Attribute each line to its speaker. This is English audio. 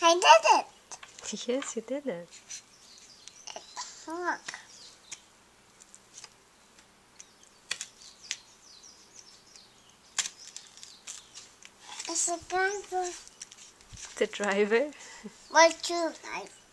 Speaker 1: I did it.
Speaker 2: Yes, you did it.
Speaker 1: Look. It's a driver.
Speaker 2: The driver.
Speaker 1: What you like?